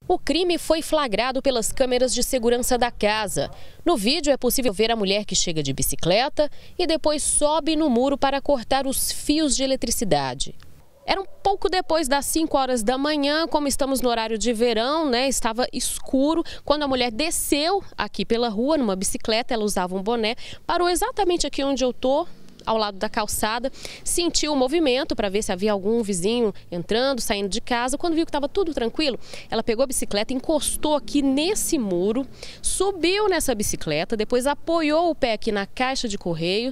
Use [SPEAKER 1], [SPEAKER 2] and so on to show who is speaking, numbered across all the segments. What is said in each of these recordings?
[SPEAKER 1] O crime foi flagrado pelas câmeras de segurança da casa. No vídeo é possível ver a mulher que chega de bicicleta e depois sobe no muro para cortar os fios de eletricidade. Era um pouco depois das 5 horas da manhã, como estamos no horário de verão, estava escuro, quando a mulher desceu aqui pela rua numa bicicleta, ela usava um boné, parou exatamente aqui onde eu estou, ao lado da calçada, sentiu o movimento para ver se havia algum vizinho entrando, saindo de casa. Quando viu que estava tudo tranquilo, ela pegou a bicicleta, encostou aqui nesse muro, subiu nessa bicicleta, depois apoiou o pé aqui na caixa de correio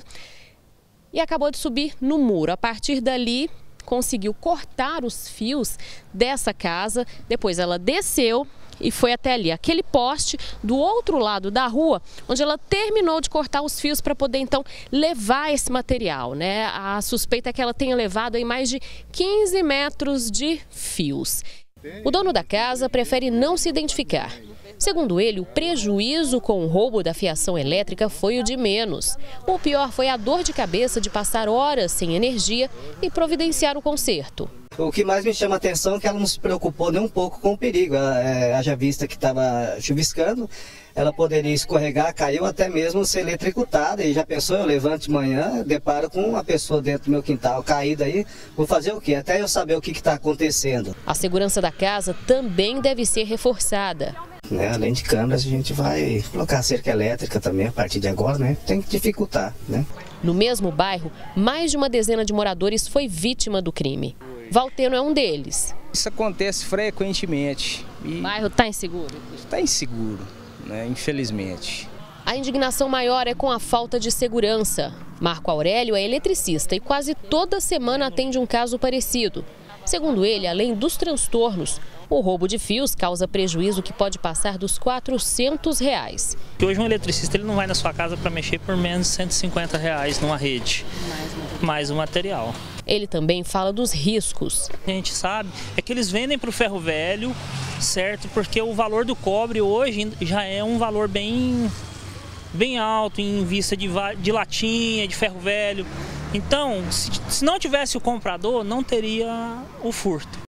[SPEAKER 1] e acabou de subir no muro. A partir dali, conseguiu cortar os fios dessa casa, depois ela desceu e foi até ali, aquele poste do outro lado da rua, onde ela terminou de cortar os fios para poder então levar esse material, A suspeita é que ela tenha levado aí mais de 15 metros de fios. O dono da casa prefere não se identificar. Segundo ele, o prejuízo com o roubo da fiação elétrica foi o de menos. O pior foi a dor de cabeça de passar horas sem energia e providenciar o conserto.
[SPEAKER 2] O que mais me chama a atenção é que ela não se preocupou nem um pouco com o perigo. Haja vista que estava chuviscando, ela poderia escorregar, cair ou até mesmo ser eletrocutada. E já pensou, eu levanto de manhã, deparo com uma pessoa dentro do meu quintal caída aí, vou fazer o quê? Até eu saber o que está acontecendo.
[SPEAKER 1] A segurança da casa também deve ser reforçada.
[SPEAKER 2] Além de câmeras, a gente vai colocar cerca elétrica também a partir de agora, Tem que dificultar,
[SPEAKER 1] No mesmo bairro, mais de uma dezena de moradores foi vítima do crime. Valteno é um deles.
[SPEAKER 3] Isso acontece frequentemente.
[SPEAKER 1] O bairro está inseguro?
[SPEAKER 3] Está inseguro, infelizmente.
[SPEAKER 1] A indignação maior é com a falta de segurança. Marco Aurélio é eletricista e quase toda semana atende um caso parecido. Segundo ele, além dos transtornos, o roubo de fios causa prejuízo que pode passar dos R$400.
[SPEAKER 4] Hoje um eletricista ele não vai na sua casa para mexer por menos de R$150 numa rede, mais o material.
[SPEAKER 1] Ele também fala dos riscos.
[SPEAKER 4] A gente sabe é que eles vendem para o ferro velho, certo? Porque o valor do cobre hoje já é um valor bem alto em vista de latinha, de ferro velho. Então, se não tivesse o comprador, não teria o furto.